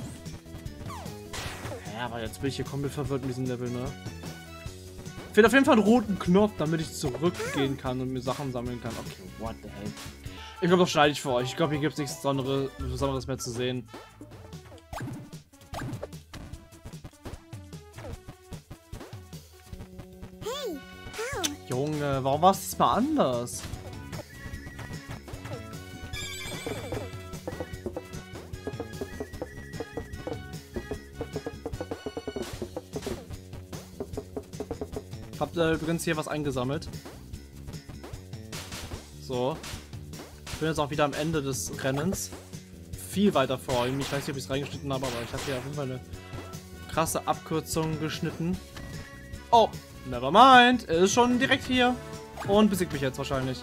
Ja, aber jetzt bin ich hier komplett verwirrt mit diesem Level, ne? Fehlt auf jeden Fall einen roten Knopf, damit ich zurückgehen kann und mir Sachen sammeln kann. Okay, what the hell? Ich glaube, das schneide ich für euch. Ich glaube, hier gibt es nichts Besonderes, Besonderes mehr zu sehen. Junge, warum war es mal anders? Habt ihr übrigens hier was eingesammelt? So. Ich bin jetzt auch wieder am Ende des Rennens. Viel weiter vor ihm. Ich weiß nicht, ob ich es reingeschnitten habe, aber ich habe hier auf jeden Fall eine krasse Abkürzung geschnitten. Oh, never mind. Er ist schon direkt hier. Und besiegt mich jetzt wahrscheinlich.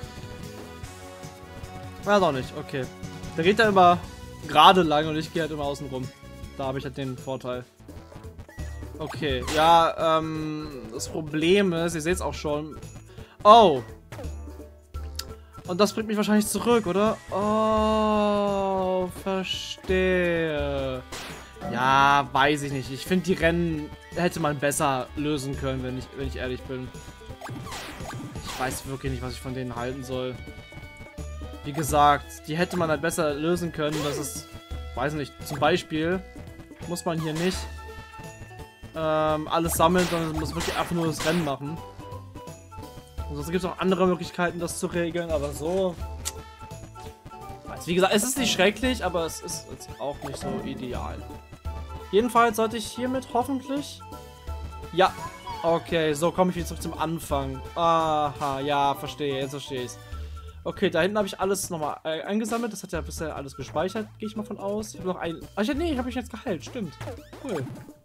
Weiß auch nicht, okay. Der geht da immer gerade lang und ich gehe halt immer außen rum. Da habe ich halt den Vorteil. Okay, ja, ähm, das Problem ist, ihr seht es auch schon. Oh. Und das bringt mich wahrscheinlich zurück, oder? Oh, verstehe. Ja, weiß ich nicht. Ich finde, die Rennen hätte man besser lösen können, wenn ich, wenn ich ehrlich bin. Ich weiß wirklich nicht, was ich von denen halten soll. Wie gesagt, die hätte man halt besser lösen können. Das ist, weiß nicht, zum Beispiel muss man hier nicht ähm, alles sammeln, sondern muss wirklich einfach nur das Rennen machen. Ansonsten gibt es auch andere Möglichkeiten, das zu regeln, aber so... Wie gesagt, es ist nicht schrecklich, aber es ist jetzt auch nicht so ideal. Jedenfalls sollte ich hiermit hoffentlich... Ja, okay, so komme ich wieder zurück zum Anfang. Aha, ja, verstehe, jetzt verstehe ich es. Okay, da hinten habe ich alles nochmal äh, eingesammelt. Das hat ja bisher alles gespeichert, gehe ich mal von aus. Ich habe noch ein... Ach, nee, ich habe mich jetzt geheilt, stimmt. Cool.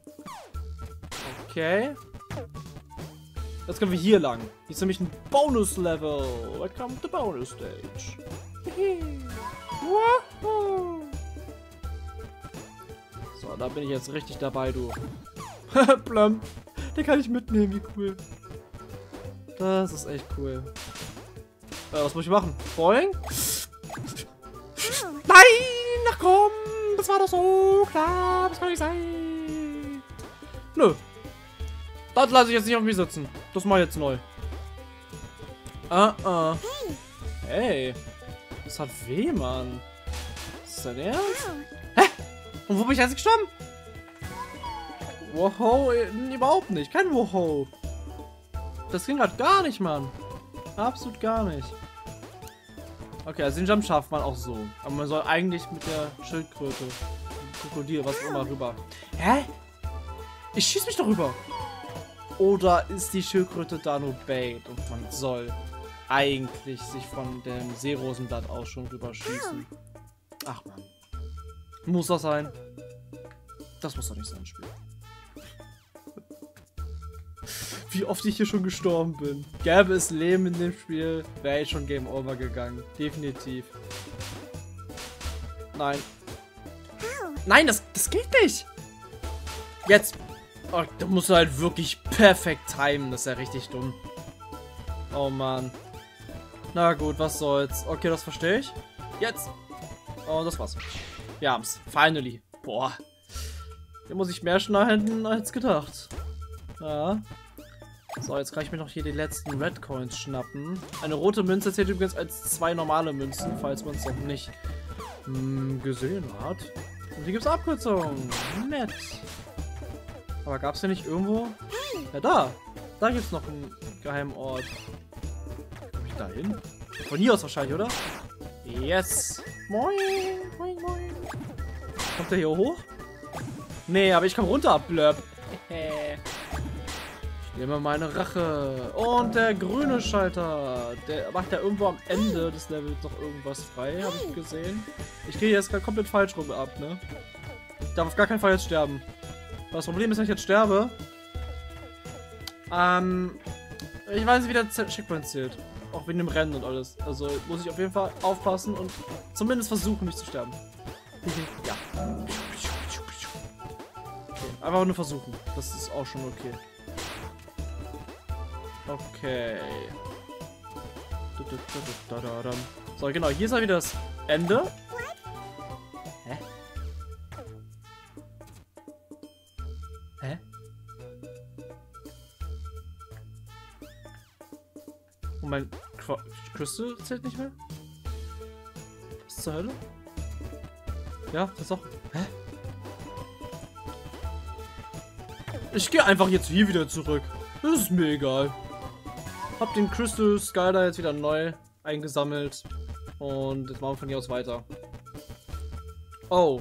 Okay. Jetzt können wir hier lang. Hier ist nämlich ein Bonus-Level. Welcome to Bonus Stage. Woohoo. So, da bin ich jetzt richtig dabei, du. Plum. Den kann ich mitnehmen, wie cool. Das ist echt cool. Äh, was muss ich machen? Boing? Nein! Ach komm! Das war doch so klar! Das kann nicht sein! Nö. Das lasse ich jetzt nicht auf mich sitzen. Das mache ich jetzt neu. Ah, ah. Hey. Das hat weh, Mann. Ist das dein Ernst? Hä? Und wo bin ich jetzt gestorben? Wow, überhaupt nicht. Kein Wow. Das ging gerade gar nicht, Mann. Absolut gar nicht. Okay, also den Jump schafft man auch so. Aber man soll eigentlich mit der Schildkröte, Krokodil, was auch immer, rüber. Hä? Ich schieß mich doch rüber. Oder ist die Schildkröte da nur Bait und man soll eigentlich sich von dem Seerosenblatt aus schon rüberschießen? Ach man. Muss das sein? Das muss doch nicht sein, Spiel. Wie oft ich hier schon gestorben bin. Gäbe es Leben in dem Spiel, wäre ich schon Game Over gegangen. Definitiv. Nein. Nein, das, das geht nicht. Jetzt. Oh, da musst du halt wirklich perfekt timen. Das ist ja richtig dumm. Oh Mann. Na gut, was soll's. Okay, das verstehe ich. Jetzt. Oh, das war's. Wir haben's. Finally. Boah. Hier muss ich mehr schneiden als gedacht. Ja. So, jetzt kann ich mir noch hier die letzten Red Coins schnappen. Eine rote Münze zählt übrigens als zwei normale Münzen, falls man es noch nicht mh, gesehen hat. Und hier gibt's Abkürzungen. Nett. Aber gab's ja nicht irgendwo? Ja, da. Da gibt's noch einen geheimen Ort. Komm ich da hin? Von hier aus wahrscheinlich, oder? Yes. Moin. Moin, moin. Kommt der hier hoch? Nee, aber ich komm runter. Blöb. Ich nehme meine Rache. Und der grüne Schalter. Der macht ja irgendwo am Ende des Levels noch irgendwas frei, habe ich gesehen. Ich gehe jetzt gerade komplett falsch rum ab, ne? Ich darf auf gar keinen Fall jetzt sterben. Das Problem ist, wenn ich jetzt sterbe. Ähm. Ich weiß nicht, wie der Checkpoint zählt. Auch wegen dem Rennen und alles. Also muss ich auf jeden Fall aufpassen und zumindest versuchen, nicht zu sterben. Ja. Okay, einfach nur versuchen. Das ist auch schon okay. Okay. So, genau, hier ist ja wieder das Ende. Hä? Hä? Und mein Qu Crystal zählt nicht mehr? Was zur Hölle? Ja, das auch. Hä? Ich gehe einfach jetzt hier wieder zurück. Das ist mir egal. Hab den Crystal Skyler jetzt wieder neu eingesammelt. Und jetzt machen wir von hier aus weiter. Oh.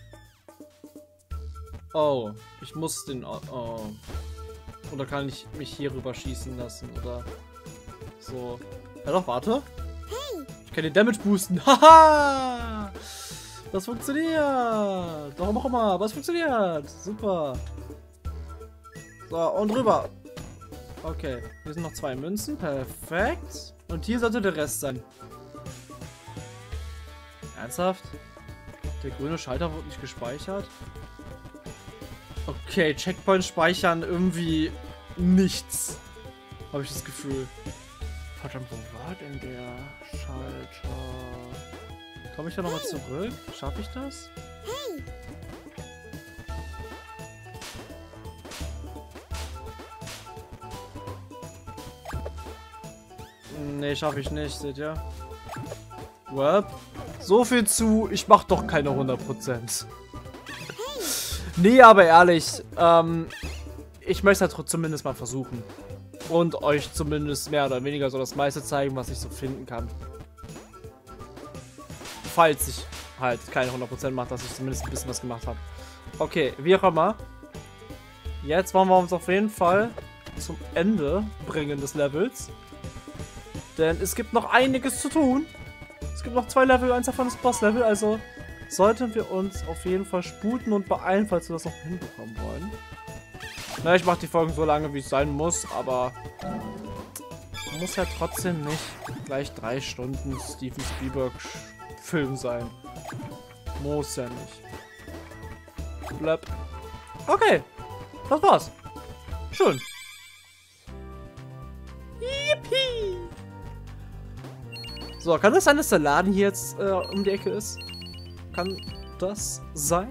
Oh. Ich muss den... Oh. Oder kann ich mich hier rüber schießen lassen? Oder so. Ja doch, warte. Ich kann den Damage boosten. Haha! Das funktioniert. Warum auch immer, aber es funktioniert. Super. So, und rüber. Okay, hier sind noch zwei Münzen. Perfekt. Und hier sollte der Rest sein. Ernsthaft? Der grüne Schalter wurde nicht gespeichert? Okay, Checkpoint speichern irgendwie nichts. Habe ich das Gefühl. Verdammt, wo war denn der Schalter? Komme ich da nochmal zurück? Schaffe ich das? Nee, schaffe ich nicht, seht ihr? Web. So viel zu, ich mach doch keine hundert Prozent. Nee, aber ehrlich, ähm, ich möchte es halt zumindest mal versuchen. Und euch zumindest mehr oder weniger so das meiste zeigen, was ich so finden kann. Falls ich halt keine hundert Prozent mache, dass ich zumindest ein bisschen was gemacht habe. Okay, wie auch immer. Jetzt wollen wir uns auf jeden Fall zum Ende bringen des Levels. Denn es gibt noch einiges zu tun. Es gibt noch zwei Level, eins davon ist Boss-Level, also sollten wir uns auf jeden Fall sputen und beeilen, falls wir das noch hinbekommen wollen. Na, ich mache die Folgen so lange, wie es sein muss, aber muss ja trotzdem nicht gleich drei Stunden Steven Spielberg-Film sein. Muss ja nicht. Blöp. Okay, das war's. Schön. Yippie! So, kann das sein, dass der Laden hier jetzt äh, um die Ecke ist? Kann das sein?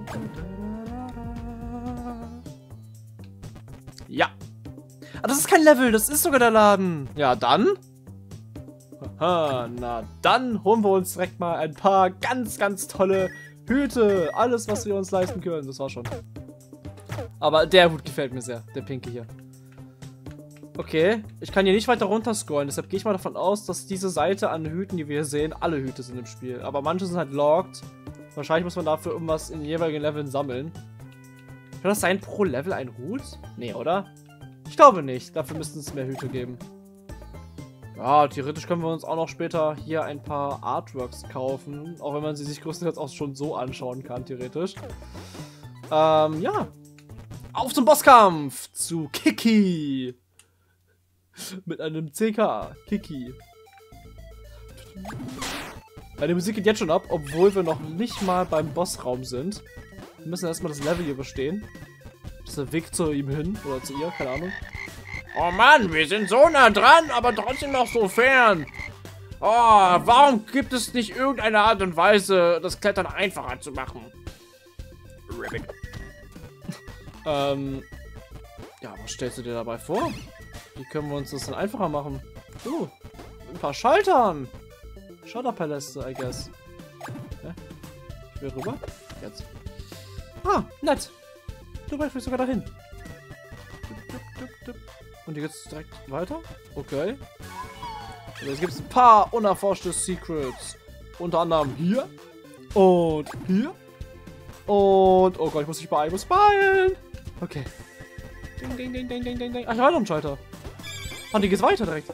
Ja. Ah, das ist kein Level, das ist sogar der Laden. Ja, dann. Aha, na, dann holen wir uns direkt mal ein paar ganz, ganz tolle Hüte. Alles, was wir uns leisten können. Das war schon. Aber der Hut gefällt mir sehr, der pinke hier. Okay, ich kann hier nicht weiter runter scrollen, deshalb gehe ich mal davon aus, dass diese Seite an Hüten, die wir hier sehen, alle Hüte sind im Spiel. Aber manche sind halt logged. Wahrscheinlich muss man dafür irgendwas in jeweiligen Leveln sammeln. Kann das sein, pro Level ein Hut? Nee, oder? Ich glaube nicht. Dafür müssten es mehr Hüte geben. Ja, theoretisch können wir uns auch noch später hier ein paar Artworks kaufen. Auch wenn man sie sich größtenteils auch schon so anschauen kann, theoretisch. Ähm, ja. Auf zum Bosskampf zu Kiki. Mit einem C K. Kiki. Meine Musik geht jetzt schon ab, obwohl wir noch nicht mal beim Bossraum sind. Wir müssen erstmal das Level hier überstehen. Das ist der Weg zu ihm hin. Oder zu ihr, keine Ahnung. Oh Mann, wir sind so nah dran, aber trotzdem noch so fern. Oh, warum gibt es nicht irgendeine Art und Weise, das Klettern einfacher zu machen? Ribbit. ähm. Ja, was stellst du dir dabei vor? Wie können wir uns das dann einfacher machen? Uh, ein paar Schaltern. Schalterpaläste, I guess. Ja. Ich will rüber. Jetzt. Ah, nett. Du bist sogar dahin. Und hier geht's direkt weiter. Okay. Und jetzt gibt es ein paar unerforschte Secrets. Unter anderem hier. Und hier. Und... Oh Gott, ich muss mich beeilen. Ich muss beeilen. Okay. Ding, ding, ding, ding, ding, ding, ding. Ach, ich war noch im Schalter. Und hier geht's weiter direkt.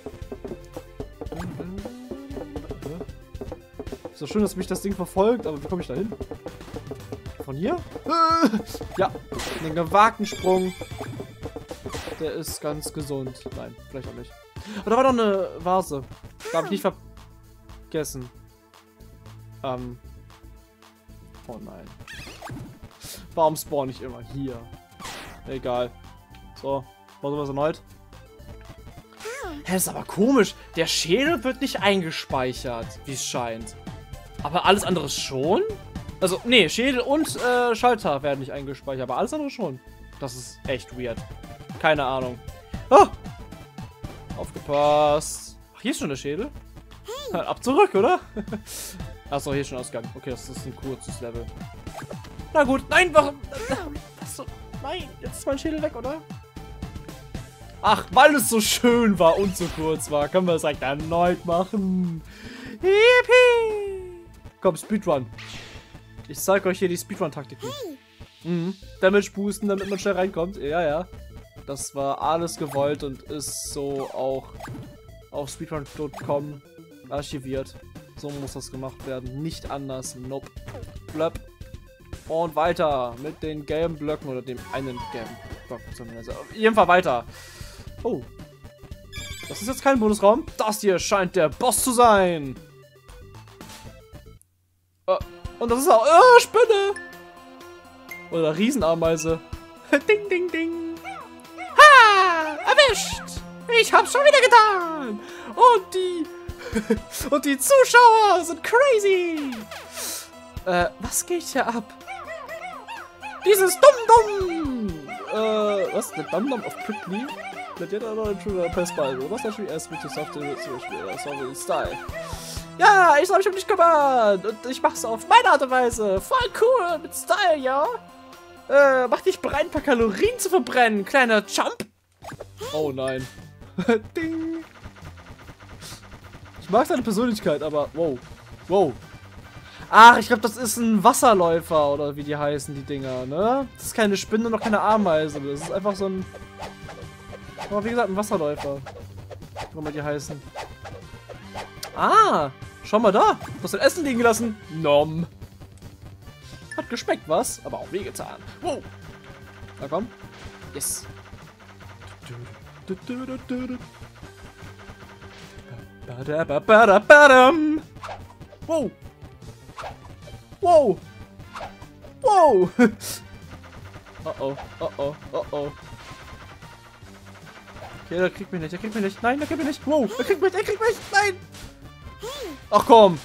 Ist doch schön, dass mich das Ding verfolgt, aber wie komme ich da hin? Von hier? Ja, einen gewagten Sprung. Der ist ganz gesund. Nein, vielleicht auch nicht. Aber da war noch eine Vase. Da habe ich nicht vergessen. Ähm. Oh nein. Warum spawn ich immer hier? Egal. So, was soll was erneut? Hä, ist aber komisch. Der Schädel wird nicht eingespeichert, wie es scheint. Aber alles andere schon? Also, nee, Schädel und äh, Schalter werden nicht eingespeichert, aber alles andere schon. Das ist echt weird. Keine Ahnung. Oh! Aufgepasst. Ach, hier ist schon der Schädel? Ab zurück, oder? Achso, hier ist schon Ausgang. Okay, das ist ein kurzes Level. Na gut. Nein, warum? Achso, nein, jetzt ist mein Schädel weg, oder? Ach, weil es so schön war und so kurz war, können wir es direkt erneut machen. Yippie! Komm, Speedrun. Ich zeige euch hier die Speedrun-Taktiken. Mhm. Damage boosten, damit man schnell reinkommt. Ja, ja. Das war alles gewollt und ist so auch auf speedrun punkt com archiviert. So muss das gemacht werden. Nicht anders. Nope. Blöp. Und weiter mit den gelben Blöcken oder dem einen gelben Block zumindest. Auf jeden Fall weiter. Oh. Das ist jetzt kein Bonusraum. Das hier scheint der Boss zu sein. Oh. Und das ist auch... Oh, Spinne! Oder Riesenameise. Ding, ding, ding. Ha! Erwischt! Ich hab's schon wieder getan! Und die... und die Zuschauer sind crazy! Äh, was geht hier ab? Dieses Dum-Dum! Äh, was? The Dum-Dum of Prickly? Let yet another intruder pass by. Was actually asked me to solve the style. Ja, ich soll mich um dich kümmern! Und ich mach's auf meine Art und Weise! Voll cool! Mit Style, ja? Äh, mach dich bereit, ein paar Kalorien zu verbrennen, kleiner Chump! Oh nein. Ding! Ich mag seine Persönlichkeit, aber wow. Wow. Ach, ich glaube, das ist ein Wasserläufer oder wie die heißen, die Dinger, ne? Das ist keine Spinne, noch keine Ameise. Das ist einfach so ein... Aber wie gesagt, ein Wasserläufer. Wie immer die heißen. Ah! Schau mal da! Du hast dein Essen liegen gelassen. Nom. Hat geschmeckt, was? Aber auch wehgetan. Wow. Na komm. Yes. Wow. Wow. Wow. Oh oh. Oh oh. Oh oh. Okay, der kriegt mich nicht. Der kriegt mich nicht. Nein, der kriegt mich nicht. Wow. Der kriegt mich. Der kriegt mich. Nein. Ach komm.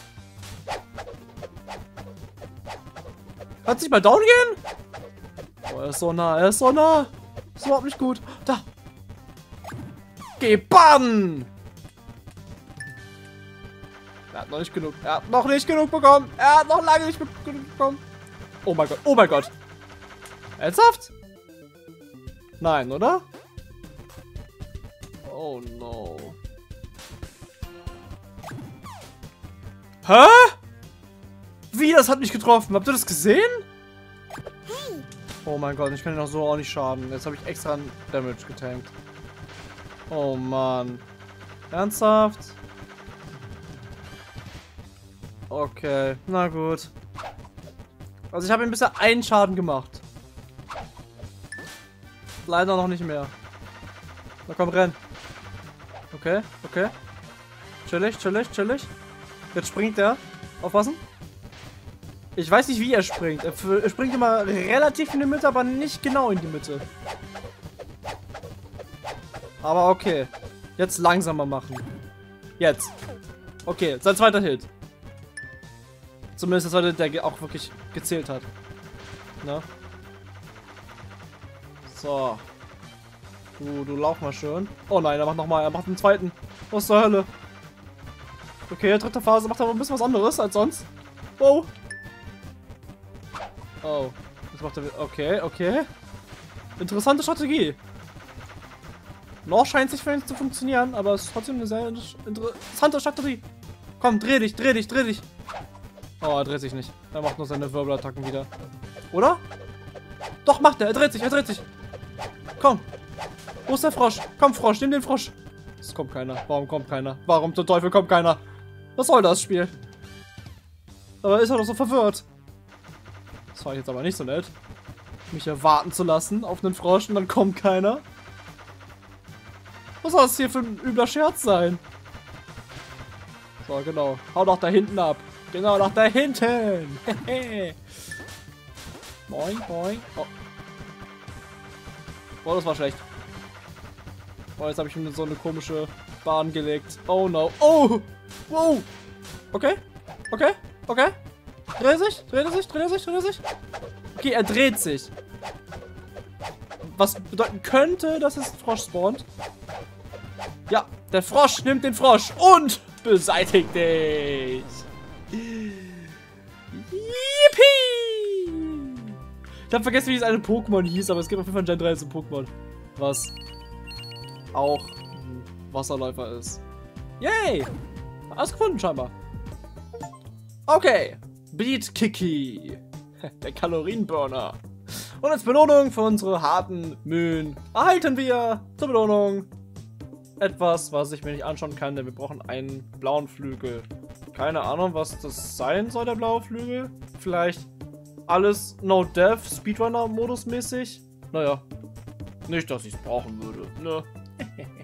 Kann es nicht mal down gehen? Oh, er ist so nah. Er ist so nah. Ist überhaupt nicht gut. Da. Geh baden. Er hat noch nicht genug. Er hat noch nicht genug bekommen. Er hat noch lange nicht genug bekommen. Oh mein Gott. Oh mein Gott. Ernsthaft? Nein, oder? Oh no. Hä? Wie? Das hat mich getroffen. Habt ihr das gesehen? Oh mein Gott, ich kann ihn auch so auch nicht schaden. Jetzt habe ich extra einen Damage getankt. Oh Mann. Ernsthaft? Okay, na gut. Also ich habe ihm bisher einen Schaden gemacht. Leider noch nicht mehr. Na komm, renn. Okay, okay. Chillig, chillig, chillig. Jetzt springt er. Aufpassen. Ich weiß nicht, wie er springt. Er, er springt immer relativ in die Mitte, aber nicht genau in die Mitte. Aber okay. Jetzt langsamer machen. Jetzt. Okay, sein zweiter Hit. Zumindest das zweite, der auch wirklich gezählt hat. Ne? So. Du, du lauf mal schön. Oh nein, er macht nochmal. Er macht den zweiten. Was zur Hölle? Okay, dritte Phase macht aber ein bisschen was anderes als sonst. Wow. Oh. Das macht er. Okay, okay. Interessante Strategie. Noch scheint es nicht für ihn zu funktionieren, aber es ist trotzdem eine sehr interessante Strategie. Komm, dreh dich, dreh dich, dreh dich. Oh, er dreht sich nicht. Er macht nur seine Wirbelattacken wieder. Oder? Doch, macht er. Er dreht sich, er dreht sich. Komm. Wo ist der Frosch? Komm, Frosch, nimm den Frosch. Es kommt keiner. Warum kommt keiner? Warum zum Teufel kommt keiner? Was soll das Spiel? Aber ist er doch so verwirrt. Das war jetzt aber nicht so nett. Mich erwarten zu lassen auf einen Frosch und dann kommt keiner. Was soll das hier für ein übler Scherz sein? So, genau. Hau doch da hinten ab. Genau, nach da hinten. Moin, moin. Oh. Oh, das war schlecht. Oh, jetzt habe ich mir so eine komische Bahn gelegt. Oh no. Oh! Wow! Okay. Okay. Okay. Dreht sich, dreht er sich, dreht er sich, dreht er sich. Okay, er dreht sich. Was bedeuten könnte, dass es ein Frosch spawnt. Ja, der Frosch nimmt den Frosch und beseitigt dich. Yippie! Ich hab vergessen, wie es eine Pokémon hieß, aber es gibt auf jeden Fall ein Gen drei als ein Pokémon. Was? auch ein Wasserläufer ist. Yay! Alles gefunden scheinbar. Okay. Beat Kiki. Der Kalorienburner. Und als Belohnung für unsere harten Mühen erhalten wir zur Belohnung etwas, was ich mir nicht anschauen kann, denn wir brauchen einen blauen Flügel. Keine Ahnung, was das sein soll, der blaue Flügel. Vielleicht alles No-Death, Speedrunner-Modus mäßig. Naja, nicht, dass ich es brauchen würde, ne?